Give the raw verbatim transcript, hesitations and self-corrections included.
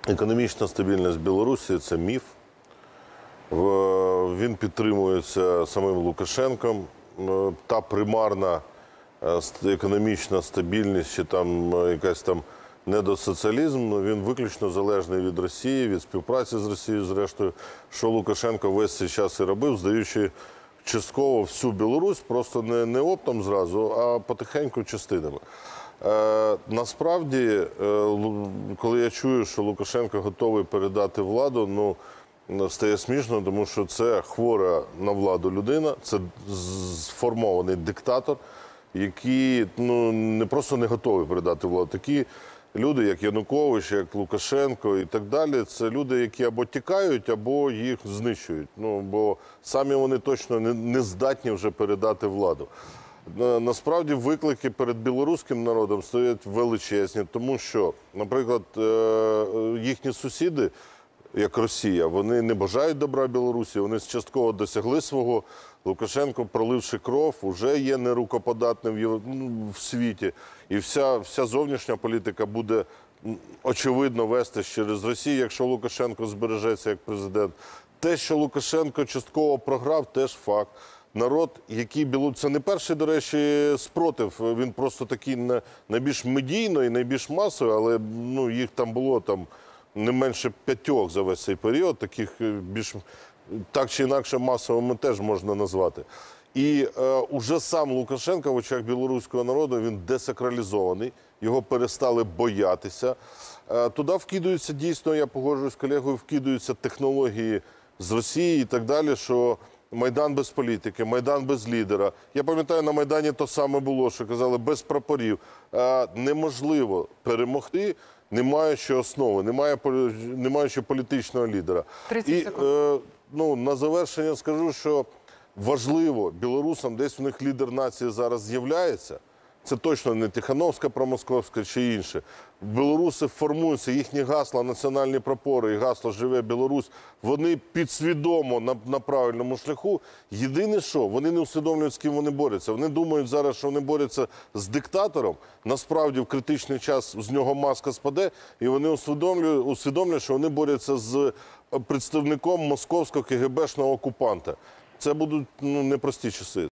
Економічна стабільність Білорусі – це міф. Він підтримується самим Лукашенком. Та примарна економічна стабільність чи там якась там недосоціалізм, він виключно залежний від Росії, від співпраці з Росією, зрештою, що Лукашенко весь цей час і робив, здаючи частково всю Білорусь, просто не, не оптом зразу, а потихеньку частинами. Е, насправді, е, коли я чую, що Лукашенко готовий передати владу, ну, стає смішно, тому що це хвора на владу людина, це сформований диктатор, який ну, не просто не готовий передати владу. Такі люди, як Янукович, як Лукашенко і так далі, це люди, які або тікають, або їх знищують. Ну, бо самі вони точно не, не здатні вже передати владу. Насправді виклики перед білоруським народом стоять величезні, тому що, наприклад, їхні сусіди, як Росія, вони не бажають добра Білорусі, вони частково досягли свого. Лукашенко, проливши кров, вже є нерукоподатним в, в світі. І вся, вся зовнішня політика буде, очевидно, вестись через Росію, якщо Лукашенко збережеться як президент. Те, що Лукашенко частково програв, теж факт. Народ, який білорусь, це не перший, до речі, спротив, він просто такий найбільш медійно і найбільш масовий, але ну, їх там було там не менше п'ятьох за весь цей період, таких більш, так чи інакше масовими теж можна назвати. І е, уже сам Лукашенко в очах білоруського народу, він десакралізований, його перестали боятися. Е, туди вкидаються дійсно, я погоджуюсь з колегою, вкидаються технології з Росії і так далі, що Майдан без політики, Майдан без лідера. Я пам'ятаю, на Майдані то саме було, що казали, без прапорів. Е, неможливо перемогти, не маючи основи, немає, не маючи політичного лідера. І е, ну, на завершення скажу, що важливо білорусам, десь у них лідер нації зараз з'являється. Це точно не Тихановська, промосковська чи інше. Білоруси формуються, їхні гасла, національні прапори і гасло «Живе Білорусь», вони підсвідомо на, на правильному шляху. Єдине що, вони не усвідомлюють, з ким вони борються. Вони думають зараз, що вони борються з диктатором. Насправді, в критичний час з нього маска спаде, і вони усвідомлюють, усвідомлюють що вони борються з представником московського КГБшного окупанта. Це будуть ну, непрості часи.